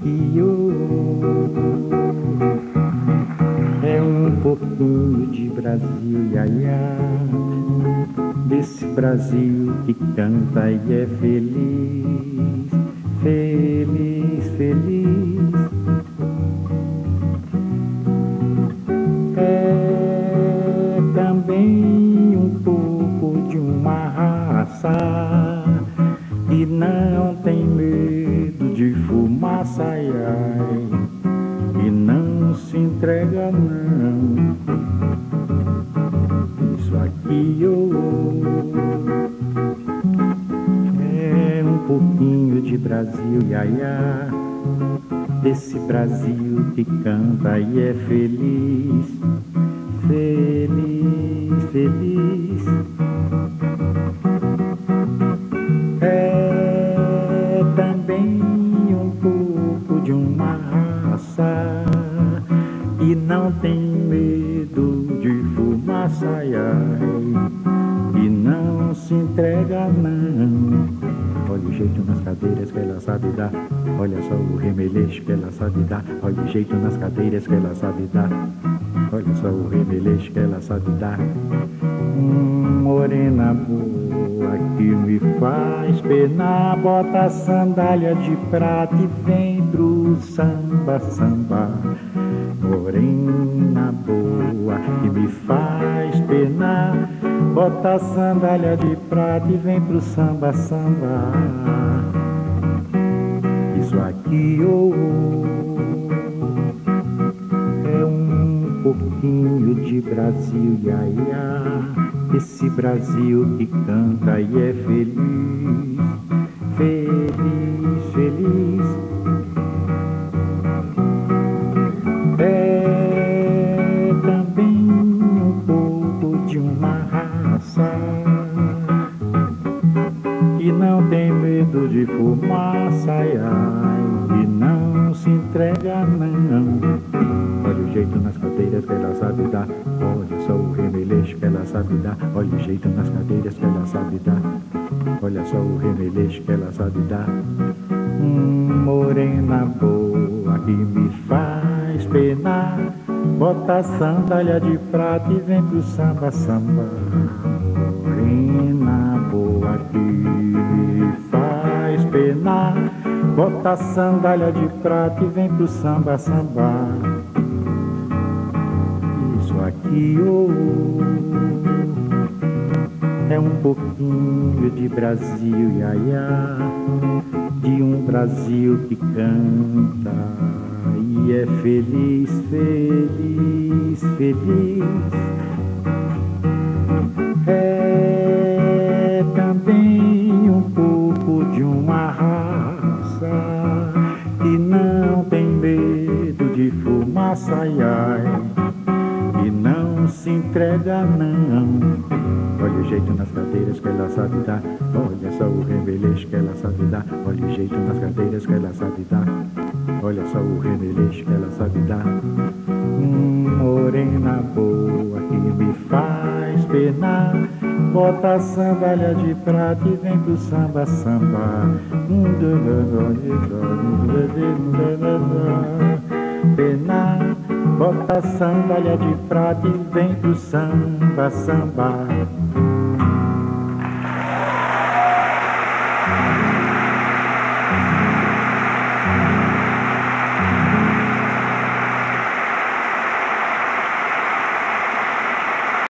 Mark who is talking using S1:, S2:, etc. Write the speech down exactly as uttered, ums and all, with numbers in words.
S1: aqui oh, é um pouquinho de Brasil, iaiá, desse Brasil que canta e é feliz, feliz, feliz. É também um pouco de uma raça que não tem medo de fumaça, ai, ai, e não se entrega não. Isso aqui oh, é um pouquinho de Brasil, iaiá, desse Brasil que canta e é feliz, feliz, feliz. É também um pouco de uma raça que não tem medo de fumaça, ai, ai, e não se entrega não. Olha o jeito nas cadeiras que ela sabe dar, olha só o remeleixo que ela sabe dar. Olha o jeito nas cadeiras que ela sabe dar, olha só o remeleixo que ela sabe dar. Hum, morena boa que me faz penar, bota a sandália de prata e vem pro samba, samba. Morena boa que me faz penar, bota a sandália de prata e vem pro samba, samba. Isso aqui oh, é um pouquinho de Brasil, iaiá, esse Brasil que canta e é feliz, feliz, feliz. É também um pouco de uma raça que não tem medo de fumaça, ai, ai, e não se entrega não. Olha o jeito nas cadeiras que ela sabe dar, olha só o remeleixo que ela sabe dar. Olha o jeito nas cadeiras que ela sabe dar, olha só o remeleixo que ela sabe dar. Hum, morena boa que me faz penar, bota a sandália de prata e vem pro samba, samba. Morena boa que me faz penar, bota a sandália de prata e vem pro samba, samba. Isso aqui oh, é um pouquinho de Brasil, iaiá, de um Brasil que canta e é feliz, feliz, feliz. É também um pouco de uma raça que não tem medo de fumaça, ai, ai, e não se entrega não. Olha o jeito nas cadeiras que ela sabe dar, olha só o remeleixo que ela sabe dar. Olha o jeito nas cadeiras que ela sabe dar, olha só o remeleixo que ela sabe dar. Hum, morena boa que me faz penar, bota a sandália de prata e vem pro samba, samba. Penar, bota a sandália de prata e vem pro samba, samba.